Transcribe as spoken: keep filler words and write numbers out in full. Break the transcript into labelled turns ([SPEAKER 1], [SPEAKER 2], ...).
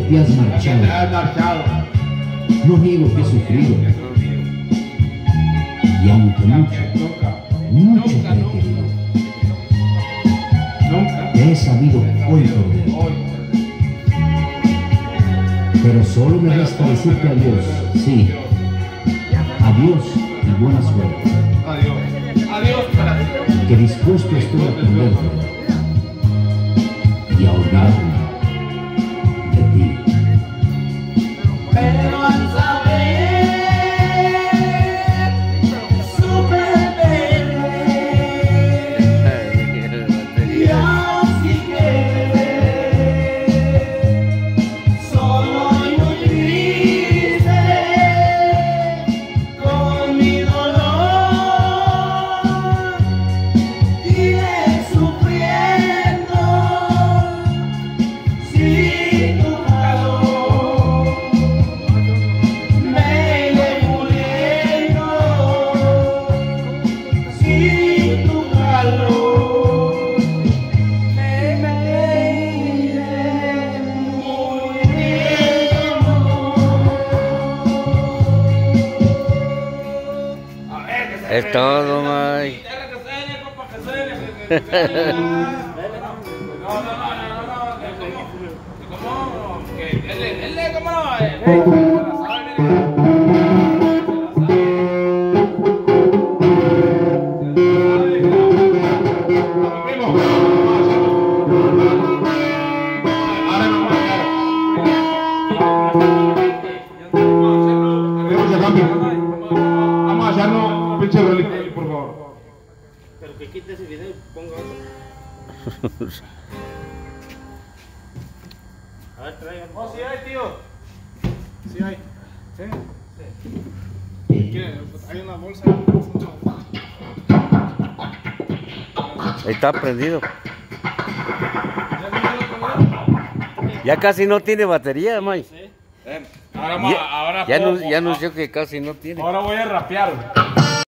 [SPEAKER 1] te has marchado. No niego que he sufrido. Y aunque mucho, mucho te he querido, te he sabido hoy perder. Pero solo me resta decirte adiós, sí. Adiós y buena suerte.
[SPEAKER 2] Adiós. Adiós.
[SPEAKER 1] Que dispuesto estoy a perderte y a olvidarme de ti.
[SPEAKER 3] Pero al saber, supe perder. Y así quedé, solo y muy triste, con mi dolor, iré sufriendo sin tu calor. Me iré muriendo sin tu calor. Me iré muriendo.
[SPEAKER 4] Es todo, May.
[SPEAKER 2] Vamos a echarnos un pinche reliquio, por favor.
[SPEAKER 5] Pero que quite ese video y ponga otro. A ver, traigan.
[SPEAKER 2] Oh, sí hay, tío. Sí hay. Sí. Sí. ¿Quieren? Hay una bolsa.
[SPEAKER 4] Ahí está prendido. Ya casi no tiene batería, May.
[SPEAKER 2] Ahora, ma-
[SPEAKER 4] Ya,
[SPEAKER 2] ahora
[SPEAKER 4] ya,
[SPEAKER 2] puedo-
[SPEAKER 4] anun- ya anunció que casi no tiene.
[SPEAKER 2] Ahora voy a rapear.